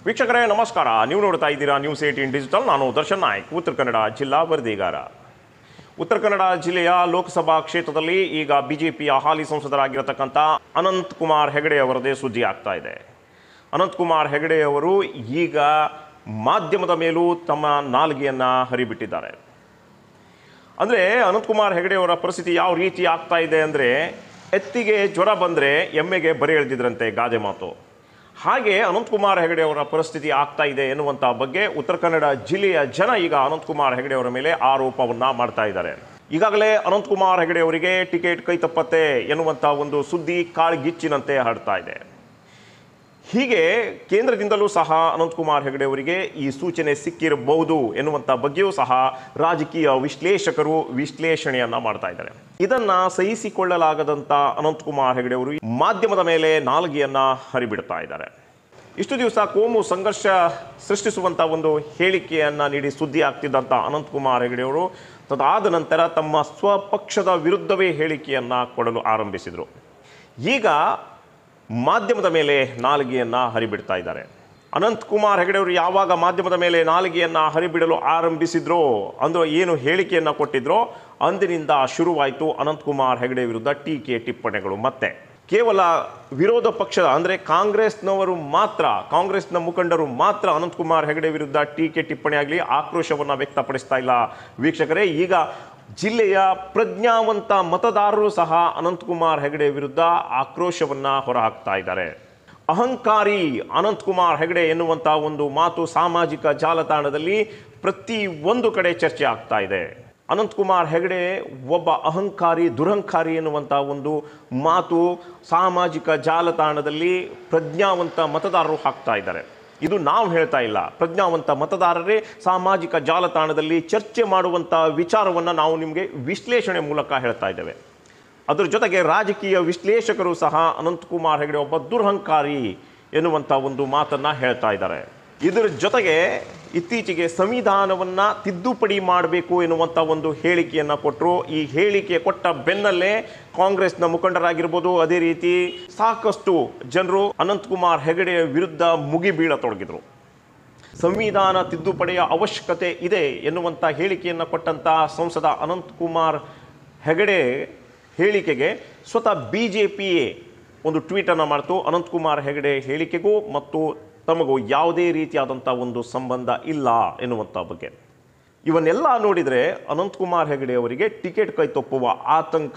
ವೀಕ್ಷಕರೇ ನಮಸ್ಕಾರ. ನೀವು ನೋಡ್ತಾ ಇದ್ದೀರಾ ನ್ಯೂಸ್ 18 ಡಿಜಿಟಲ್. ನಾನು ದರ್ಶನ್ ನಾಯ್ಕ್, ಉತ್ತರ ಕನ್ನಡ ಜಿಲ್ಲಾ ವರದಿಗಾರ. ಉತ್ತರ ಕನ್ನಡ ಜಿಲ್ಲೆಯ ಲೋಕಸಭಾ ಕ್ಷೇತ್ರದಲ್ಲಿ ಈಗ ಬಿಜೆಪಿಯ ಹಾಲಿ ಸಂಸದರಾಗಿರತಕ್ಕಂಥ ಅನಂತ್ ಕುಮಾರ್ ಹೆಗಡೆ ಅವರದೇ ಸುದ್ದಿ ಆಗ್ತಾ ಇದೆ. ಅನಂತ್ ಕುಮಾರ್ ಹೆಗಡೆ ಅವರು ಈಗ ಮಾಧ್ಯಮದ ಮೇಲೂ ತಮ್ಮ ನಾಲಿಗೆಯನ್ನು ಹರಿಬಿಟ್ಟಿದ್ದಾರೆ. ಅಂದರೆ ಅನಂತ್ ಕುಮಾರ್ ಹೆಗಡೆ ಅವರ ಪರಿಸ್ಥಿತಿ ಯಾವ ರೀತಿ ಆಗ್ತಾ ಇದೆ ಅಂದರೆ, ಎತ್ತಿಗೆ ಜ್ವರ ಬಂದರೆ ಎಮ್ಮೆಗೆ ಬರೆ ಎಳೆದಿದ್ರಂತೆ ಗಾದೆ ಮಾತು. ಹಾಗೆ ಅನಂತ್ ಕುಮಾರ್ ಹೆಗಡೆ ಅವರ ಪರಿಸ್ಥಿತಿ ಆಗ್ತಾ ಇದೆ ಎನ್ನುವಂಥ ಬಗ್ಗೆ ಉತ್ತರ ಕನ್ನಡ ಜಿಲ್ಲೆಯ ಜನ ಈಗ ಅನಂತ್ ಕುಮಾರ್ ಹೆಗಡೆ ಅವರ ಮೇಲೆ ಆರೋಪವನ್ನು ಮಾಡ್ತಾ ಇದ್ದಾರೆ. ಈಗಾಗಲೇ ಅನಂತ್ ಕುಮಾರ್ ಹೆಗಡೆ ಅವರಿಗೆ ಟಿಕೆಟ್ ಕೈ ತಪ್ಪತ್ತೆ ಎನ್ನುವಂಥ ಒಂದು ಸುದ್ದಿ ಕಾಳ್ಗಿಚ್ಚಿನಂತೆ ಹರಡ್ತಾ ಇದೆ. ಹೀಗೆ ಕೇಂದ್ರದಿಂದಲೂ ಸಹ ಅನಂತ್ ಕುಮಾರ್ ಹೆಗಡೆ ಅವರಿಗೆ ಈ ಸೂಚನೆ ಸಿಕ್ಕಿರಬಹುದು ಎನ್ನುವಂಥ ಬಗ್ಗೆಯೂ ಸಹ ರಾಜಕೀಯ ವಿಶ್ಲೇಷಕರು ವಿಶ್ಲೇಷಣೆಯನ್ನ ಮಾಡ್ತಾ ಇದ್ದಾರೆ. ಇದನ್ನ ಸಹಿಸಿಕೊಳ್ಳಲಾಗದಂತ ಅನಂತ್ ಕುಮಾರ್ ಹೆಗಡೆ ಅವರು ಮಾಧ್ಯಮದ ಮೇಲೆ ನಾಲಿಗೆಯನ್ನ ಹರಿಬಿಡ್ತಾ ಇದ್ದಾರೆ. ಇಷ್ಟು ದಿವಸ ಕೋಮು ಸಂಘರ್ಷ ಸೃಷ್ಟಿಸುವಂತ ಒಂದು ಹೇಳಿಕೆಯನ್ನ ನೀಡಿ ಸುದ್ದಿ ಆಗ್ತಿದ್ದಂಥ ಅನಂತ್ ಕುಮಾರ್ ಹೆಗಡೆ ಅವರು ತದಾದ ನಂತರ ತಮ್ಮ ಸ್ವಪಕ್ಷದ ವಿರುದ್ಧವೇ ಹೇಳಿಕೆಯನ್ನ ಕೊಡಲು ಆರಂಭಿಸಿದರು. ಈಗ ಮಾಧ್ಯಮದ ಮೇಲೆ ನಾಲಿಗೆಯನ್ನು ಹರಿಬಿಡ್ತಾ ಇದ್ದಾರೆ. ಅನಂತ್ ಕುಮಾರ್ ಹೆಗಡೆ ಅವರು ಯಾವಾಗ ಮಾಧ್ಯಮದ ಮೇಲೆ ನಾಲಿಗೆಯನ್ನು ಹರಿಬಿಡಲು ಆರಂಭಿಸಿದ್ರೋ, ಅಂದರೆ ಏನು ಹೇಳಿಕೆಯನ್ನು ಕೊಟ್ಟಿದ್ರೋ, ಅಂದಿನಿಂದ ಶುರುವಾಯಿತು ಅನಂತ್ ಕುಮಾರ್ ಹೆಗಡೆ ವಿರುದ್ಧ ಟೀಕೆ ಟಿಪ್ಪಣಿಗಳು. ಮತ್ತೆ ಕೇವಲ ವಿರೋಧ ಪಕ್ಷದ ಅಂದರೆ ಕಾಂಗ್ರೆಸ್ನವರು ಮಾತ್ರ, ಕಾಂಗ್ರೆಸ್ನ ಮುಖಂಡರು ಮಾತ್ರ ಅನಂತ್ ಕುಮಾರ್ ಹೆಗಡೆ ವಿರುದ್ಧ ಟೀಕೆ ಟಿಪ್ಪಣಿ ಆಗಲಿ ಆಕ್ರೋಶವನ್ನು ವ್ಯಕ್ತಪಡಿಸ್ತಾ ಇಲ್ಲ ವೀಕ್ಷಕರೇ. ಈಗ ಜಿಲ್ಲೆಯ ಪ್ರಜ್ಞಾವಂತ ಮತದಾರರು ಸಹ ಅನಂತ್ ಕುಮಾರ್ ಹೆಗಡೆ ವಿರುದ್ಧ ಆಕ್ರೋಶವನ್ನು ಹೊರಹಾಕ್ತಾ ಇದ್ದಾರೆ. ಅಹಂಕಾರಿ ಅನಂತ್ ಕುಮಾರ್ ಹೆಗಡೆ ಎನ್ನುವಂಥ ಒಂದು ಮಾತು ಸಾಮಾಜಿಕ ಜಾಲತಾಣದಲ್ಲಿ ಪ್ರತಿ ಒಂದು ಕಡೆ ಚರ್ಚೆ ಆಗ್ತಾ ಇದೆ. ಅನಂತ್ ಕುಮಾರ್ ಹೆಗಡೆ ಒಬ್ಬ ಅಹಂಕಾರಿ, ದುರಹಂಕಾರಿ ಎನ್ನುವಂಥ ಒಂದು ಮಾತು ಸಾಮಾಜಿಕ ಜಾಲತಾಣದಲ್ಲಿ ಪ್ರಜ್ಞಾವಂತ ಮತದಾರರು ಹಾಕ್ತಾ ಇದ್ದಾರೆ. ಇದು ನಾವು ಹೇಳ್ತಾ ಇಲ್ಲ, ಪ್ರಜ್ಞಾವಂತ ಮತದಾರರೇ ಸಾಮಾಜಿಕ ಜಾಲತಾಣದಲ್ಲಿ ಚರ್ಚೆ ಮಾಡುವಂಥ ವಿಚಾರವನ್ನು ನಾವು ನಿಮಗೆ ವಿಶ್ಲೇಷಣೆ ಮೂಲಕ ಹೇಳ್ತಾ ಇದ್ದೇವೆ. ಅದರ ಜೊತೆಗೆ ರಾಜಕೀಯ ವಿಶ್ಲೇಷಕರು ಸಹ ಅನಂತ್ ಕುಮಾರ್ ಹೆಗಡೆ ಒಬ್ಬ ದುರಹಂಕಾರಿ ಎನ್ನುವಂಥ ಒಂದು ಮಾತನ್ನು ಹೇಳ್ತಾ ಇದ್ದಾರೆ. ಇದರ ಜೊತೆಗೆ ಇತ್ತೀಚೆಗೆ ಸಂವಿಧಾನವನ್ನು ತಿದ್ದುಪಡಿ ಮಾಡಬೇಕು ಎನ್ನುವಂಥ ಒಂದು ಹೇಳಿಕೆಯನ್ನು ಕೊಟ್ಟರು. ಈ ಹೇಳಿಕೆ ಕೊಟ್ಟ ಬೆನ್ನಲ್ಲೇ ಕಾಂಗ್ರೆಸ್ನ ಮುಖಂಡರಾಗಿರ್ಬೋದು, ಅದೇ ರೀತಿ ಸಾಕಷ್ಟು ಜನರು ಅನಂತ್ ಕುಮಾರ್ ಹೆಗಡೆಯ ವಿರುದ್ಧ ಮುಗಿಬೀಳತೊಡಗಿದರು. ಸಂವಿಧಾನ ತಿದ್ದುಪಡಿಯ ಅವಶ್ಯಕತೆ ಇದೆ ಎನ್ನುವಂಥ ಹೇಳಿಕೆಯನ್ನು ಕೊಟ್ಟಂಥ ಸಂಸದ ಅನಂತ್ ಕುಮಾರ್ ಹೆಗಡೆ ಹೇಳಿಕೆಗೆ ಸ್ವತಃ ಬಿಜೆಪಿಯೇ ಒಂದು ಟ್ವೀಟನ್ನು ಮಾಡ್ತು. ಅನಂತ್ ಕುಮಾರ್ ಹೆಗಡೆ ಹೇಳಿಕೆಗೂ ಮತ್ತು ತಮಗೂ ಯಾವುದೇ ರೀತಿಯಾದಂಥ ಒಂದು ಸಂಬಂಧ ಇಲ್ಲ ಎನ್ನುವಂಥ ಬಗ್ಗೆ. ಇವನ್ನೆಲ್ಲ ನೋಡಿದರೆ ಅನಂತ್ ಕುಮಾರ್ ಹೆಗಡೆ ಅವರಿಗೆ ಟಿಕೆಟ್ ಕೈ ತಪ್ಪುವ ಆತಂಕ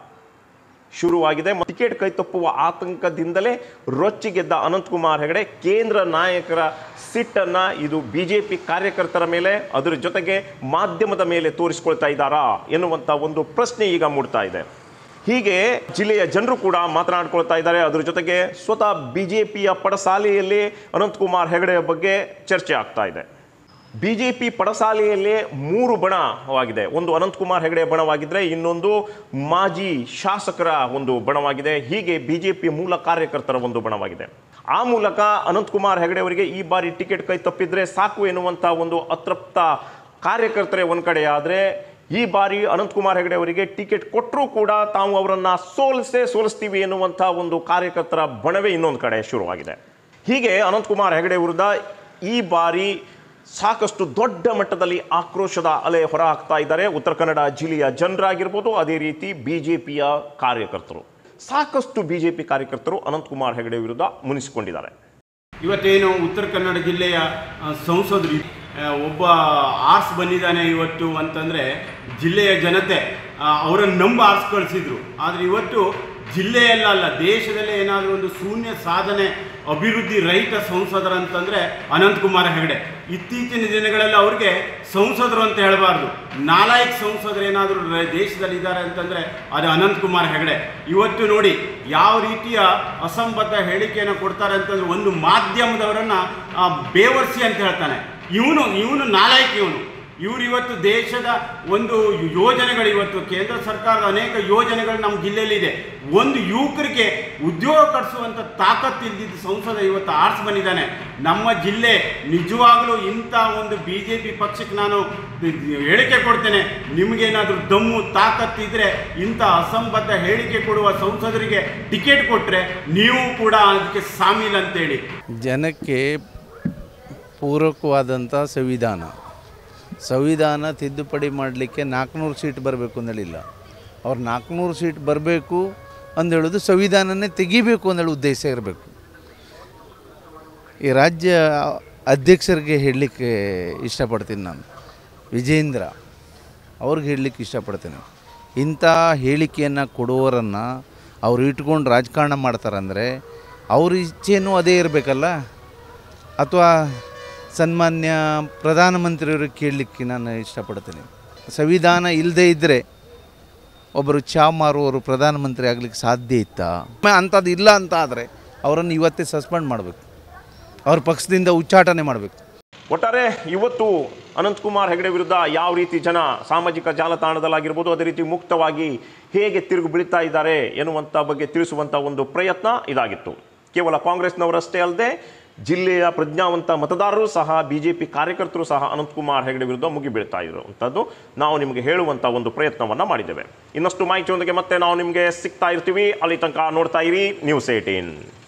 ಶುರುವಾಗಿದೆ. ಟಿಕೆಟ್ ಕೈ ತಪ್ಪುವ ಆತಂಕದಿಂದಲೇ ರೊಚ್ಚಿಗೆದ್ದ ಅನಂತ್ ಕುಮಾರ್ ಹೆಗಡೆ ಕೇಂದ್ರ ನಾಯಕರ ಸಿಟ್ಟನ್ನು ಇದು ಬಿಜೆಪಿ ಕಾರ್ಯಕರ್ತರ ಮೇಲೆ, ಅದರ ಜೊತೆಗೆ ಮಾಧ್ಯಮದ ಮೇಲೆ ತೋರಿಸ್ಕೊಳ್ತಾ ಇದ್ದಾರಾ ಎನ್ನುವಂಥ ಒಂದು ಪ್ರಶ್ನೆ ಈಗ ಮೂಡ್ತಾ ಇದೆ. ಹೀಗೆ ಜಿಲ್ಲೆಯ ಜನರು ಕೂಡ ಮಾತನಾಡ್ಕೊಳ್ತಾ ಇದ್ದಾರೆ. ಅದರ ಜೊತೆಗೆ ಸ್ವತಃ ಬಿಜೆಪಿಯ ಪಡಸಾಲೆಯಲ್ಲಿ ಅನಂತ್ ಕುಮಾರ್ ಹೆಗಡೆಯ ಬಗ್ಗೆ ಚರ್ಚೆ ಆಗ್ತಾ ಇದೆ. ಬಿಜೆಪಿ ಪಡಸಾಲೆಯಲ್ಲೇ 3 ಬಣವಾಗಿದೆ. ಒಂದು ಅನಂತ್ ಕುಮಾರ್ ಹೆಗಡೆಯ ಬಣವಾಗಿದ್ದರೆ, ಇನ್ನೊಂದು ಮಾಜಿ ಶಾಸಕರ ಒಂದು ಬಣವಾಗಿದೆ. ಹೀಗೆ ಬಿಜೆಪಿ ಮೂಲ ಕಾರ್ಯಕರ್ತರ ಒಂದು ಬಣವಾಗಿದೆ. ಆ ಮೂಲಕ ಅನಂತ್ ಕುಮಾರ್ ಹೆಗಡೆ ಅವರಿಗೆ ಈ ಬಾರಿ ಟಿಕೆಟ್ ಕೈ ತಪ್ಪಿದ್ರೆ ಸಾಕು ಎನ್ನುವಂಥ ಒಂದು ಅತೃಪ್ತ ಕಾರ್ಯಕರ್ತರೇ ಒಂದು ಕಡೆ ಆದರೆ, ಈ ಬಾರಿ ಅನಂತ್ ಕುಮಾರ್ ಹೆಗಡೆ ಅವರಿಗೆ ಟಿಕೆಟ್ ಕೊಟ್ಟರೂ ಕೂಡ ತಾವು ಅವರನ್ನು ಸೋಲಿಸ್ತೀವಿ ಎನ್ನುವಂಥ ಒಂದು ಕಾರ್ಯಕರ್ತರ ಬಣವೇ ಇನ್ನೊಂದು ಕಡೆ ಶುರುವಾಗಿದೆ. ಹೀಗೆ ಅನಂತ್ ಕುಮಾರ್ ಹೆಗಡೆ ವಿರುದ್ಧ ಈ ಬಾರಿ ಸಾಕಷ್ಟು ದೊಡ್ಡ ಮಟ್ಟದಲ್ಲಿ ಆಕ್ರೋಶದ ಅಲೆ ಹೊರಹಾಕ್ತಾ ಇದ್ದಾರೆ ಉತ್ತರ ಕನ್ನಡ ಜಿಲ್ಲೆಯ ಜನರಾಗಿರ್ಬೋದು, ಅದೇ ರೀತಿ ಬಿಜೆಪಿಯ ಕಾರ್ಯಕರ್ತರು. ಸಾಕಷ್ಟು ಬಿಜೆಪಿ ಕಾರ್ಯಕರ್ತರು ಅನಂತ್ ಕುಮಾರ್ ಹೆಗಡೆ ವಿರುದ್ಧ ಮುನಿಸಿಕೊಂಡಿದ್ದಾರೆ. ಇವತ್ತೇನು ಉತ್ತರ ಕನ್ನಡ ಜಿಲ್ಲೆಯ ಸಂಸದರು ಒಬ್ಬ ಆರ್ಸ್ ಬಂದಿದ್ದಾನೆ ಇವತ್ತು ಅಂತಂದರೆ, ಜಿಲ್ಲೆಯ ಜನತೆ ಅವರನ್ನು ನಂಬಿ ಆರ್ಸ್ ಕಳಿಸಿದ್ರು. ಆದರೆ ಇವತ್ತು ಜಿಲ್ಲೆಯಲ್ಲ, ದೇಶದಲ್ಲೇ ಏನಾದರೂ ಒಂದು ಶೂನ್ಯ ಸಾಧನೆ ಅಭಿವೃದ್ಧಿ ರಹಿತ ಸಂಸದರಂತಂದರೆ ಅನಂತ್ ಕುಮಾರ್ ಹೆಗಡೆ. ಇತ್ತೀಚಿನ ದಿನಗಳಲ್ಲಿ ಅವ್ರಿಗೆ ಸಂಸದರು ಅಂತ ಹೇಳಬಾರ್ದು, ನಾಲಾಯಕ್ ಸಂಸದರು ಏನಾದರೂ ದೇಶದಲ್ಲಿ ಇದ್ದಾರೆ ಅಂತಂದರೆ ಅದು ಅನಂತ್ ಕುಮಾರ್ ಹೆಗಡೆ. ಇವತ್ತು ನೋಡಿ ಯಾವ ರೀತಿಯ ಅಸಂಬದ್ಧ ಹೇಳಿಕೆಯನ್ನು ಕೊಡ್ತಾರೆ ಅಂತಂದರೆ, ಒಂದು ಮಾಧ್ಯಮದವರನ್ನು ಬೇವರ್ಸಿ ಅಂತ ಹೇಳ್ತಾನೆ. ಇವನು ನಾಲಾಯಕ್. ಇವರು ಇವತ್ತು ದೇಶದ ಒಂದು ಯೋಜನೆಗಳು, ಇವತ್ತು ಕೇಂದ್ರ ಸರ್ಕಾರದ ಅನೇಕ ಯೋಜನೆಗಳು ನಮ್ಮ ಜಿಲ್ಲೆಯಲ್ಲಿದೆ. ಒಂದು ಯುವಕರಿಗೆ ಉದ್ಯೋಗ ಕಟ್ಟಿಸುವಂಥ ತಾಕತ್ತು ಇಲ್ದಿದ್ದ ಸಂಸದ ಇವತ್ತು ಆರ್ಸ್ ಬಂದಿದ್ದಾನೆ. ನಮ್ಮ ಜಿಲ್ಲೆ ನಿಜವಾಗಲೂ ಇಂಥ ಒಂದು BJP ಪಕ್ಷಕ್ಕೆ ನಾನು ಹೇಳಿಕೆ ಕೊಡ್ತೇನೆ, ನಿಮಗೇನಾದರೂ ದಮ್ಮು ತಾಕತ್ತಿದ್ರೆ ಇಂಥ ಅಸಂಬದ್ಧ ಹೇಳಿಕೆ ಕೊಡುವ ಸಂಸದರಿಗೆ ಟಿಕೆಟ್ ಕೊಟ್ಟರೆ ನೀವು ಕೂಡ ಅದಕ್ಕೆ ಶಾಮೀಲ್ ಅಂತೇಳಿ. ಜನಕ್ಕೆ ಪೂರಕವಾದಂಥ ಸಂವಿಧಾನ ತಿದ್ದುಪಡಿ ಮಾಡಲಿಕ್ಕೆ 400 ಸೀಟ್ ಬರಬೇಕು ಅಂದೇಳಿಲ್ಲ. ಅವ್ರು 400 ಸೀಟ್ ಬರಬೇಕು ಅಂದೇಳೋದು ಸಂವಿಧಾನನೇ ತೆಗಿಬೇಕು ಅಂದೇಳಿ ಉದ್ದೇಶ ಇರಬೇಕು. ಈ ರಾಜ್ಯ ಅಧ್ಯಕ್ಷರಿಗೆ ಹೇಳಲಿಕ್ಕೆ ಇಷ್ಟಪಡ್ತೀನಿ, ನಾನು ವಿಜೇಂದ್ರ ಅವ್ರಿಗೆ ಹೇಳಲಿಕ್ಕೆ ಇಷ್ಟಪಡ್ತೀನಿ, ಇಂಥ ಹೇಳಿಕೆಯನ್ನು ಕೊಡುವವರನ್ನು ಅವ್ರು ಇಟ್ಕೊಂಡು ರಾಜಕಾರಣ ಮಾಡ್ತಾರಂದರೆ ಅವ್ರ ಇಚ್ಛೆನೂ ಅದೇ ಇರಬೇಕಲ್ಲ. ಅಥವಾ ಸನ್ಮಾನ್ಯ ಪ್ರಧಾನಮಂತ್ರಿಯವ್ರಿಗೆ ಕೇಳಲಿಕ್ಕೆ ನಾನು ಇಷ್ಟಪಡ್ತೀನಿ, ಸಂವಿಧಾನ ಇಲ್ಲದೇ ಇದ್ದರೆ ಒಬ್ಬರು ಚಾ ಮಾರುವವರು ಪ್ರಧಾನಮಂತ್ರಿ ಆಗಲಿಕ್ಕೆ ಸಾಧ್ಯ ಇತ್ತಾ? ಅಂಥದ್ದು ಇಲ್ಲ ಅಂತ ಆದರೆ ಅವರನ್ನು ಇವತ್ತೇ ಸಸ್ಪೆಂಡ್ ಮಾಡಬೇಕು, ಅವ್ರ ಪಕ್ಷದಿಂದ ಉಚ್ಚಾಟನೆ ಮಾಡಬೇಕು. ಒಟ್ಟಾರೆ ಇವತ್ತು ಅನಂತಕುಮಾರ್ ಹೆಗಡೆ ವಿರುದ್ಧ ಯಾವ ರೀತಿ ಜನ ಸಾಮಾಜಿಕ ಜಾಲತಾಣದಲ್ಲಾಗಿರ್ಬೋದು ಅದೇ ರೀತಿ ಮುಕ್ತವಾಗಿ ಹೇಗೆ ತಿರುಗಿ ಬೀಳ್ತಾ ಇದ್ದಾರೆ ಎನ್ನುವಂಥ ಬಗ್ಗೆ ತಿಳಿಸುವಂಥ ಒಂದು ಪ್ರಯತ್ನ ಇದಾಗಿತ್ತು. ಕೇವಲ ಕಾಂಗ್ರೆಸ್ನವರಷ್ಟೇ ಅಲ್ಲದೆ ಜಿಲ್ಲೆಯ ಪ್ರಜ್ಞಾವಂತ ಮತದಾರರು ಸಹ ಬಿಜೆಪಿ ಕಾರ್ಯಕರ್ತರು ಸಹ ಅನಂತಕುಮಾರ್ ಹೆಗಡೆ ವಿರುದ್ಧ ಮುಗಿಬೀಳ್ತಾ ಇರುವಂಥದ್ದು ನಾವು ನಿಮಗೆ ಹೇಳುವಂಥ ಒಂದು ಪ್ರಯತ್ನವನ್ನು ಮಾಡಿದ್ದೇವೆ. ಇನ್ನಷ್ಟು ಮಾಹಿತಿಯೊಂದಿಗೆ ಮತ್ತೆ ನಾವು ನಿಮಗೆ ಸಿಗ್ತಾ ಇರ್ತೀವಿ. ಅಲ್ಲಿ ತನಕ ನೋಡ್ತಾ ಇರಿ News 18.